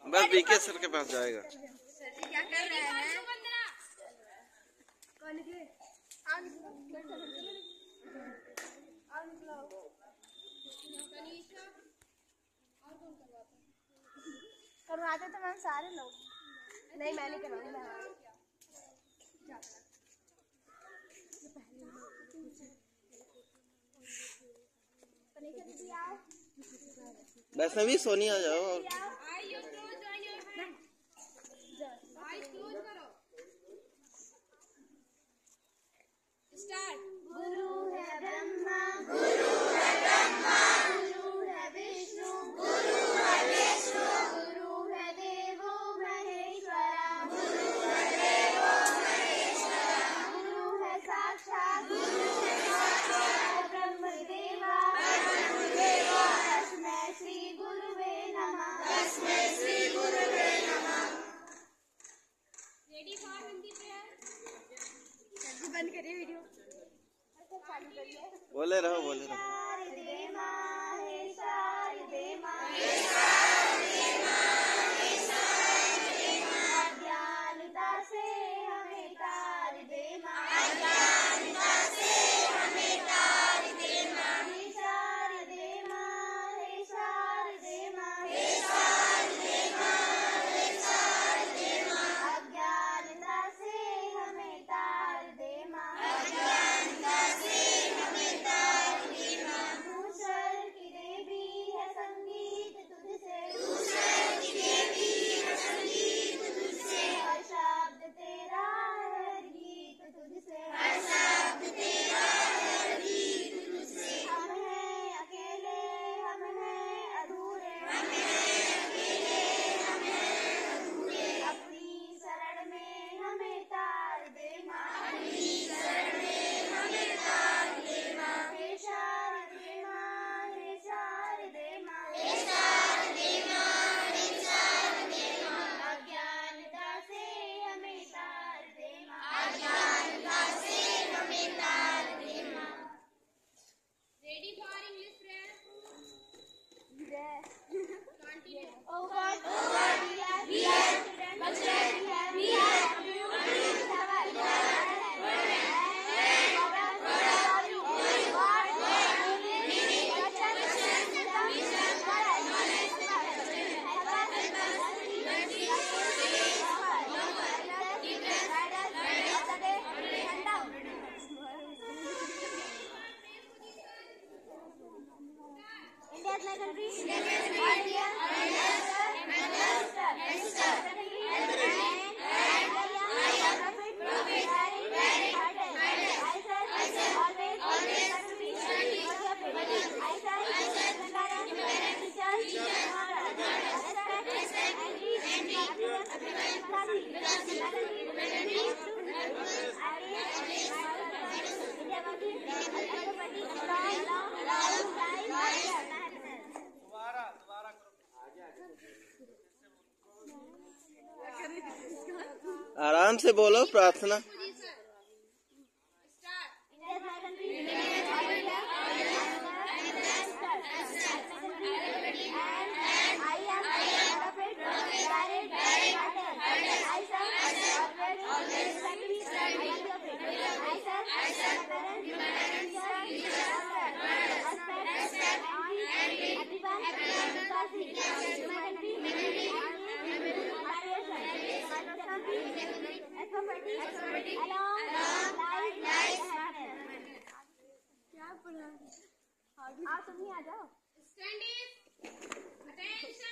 बस BK sir के पास जाएगा। सर जी क्या कर रहे हैं? करवाते तो मैम सारे लोग। नहीं मैं नहीं करवाऊंगी। वैसे भी सोनिया जाओ और गुरु है ब्रह्मा गुरु है ब्रह्मा गुरु है विष्णु गुरु है विष्णु गुरु है देवो महेश्वरा गुरु है देवो महेश्वरा गुरु है साक्षात ब्रह्म देवा तस्मै श्री गुरुवे नमः तस्मै श्री गुरुवे नमः। Ready for Hindi prayer. बंद करिए वीडियो। बोले रहो बोले रहो। अज्ञानता से हमें तार दे माँ Oh God, we are India's my country. आराम से बोलो प्रार्थना। आप तुम ही आ जाओ।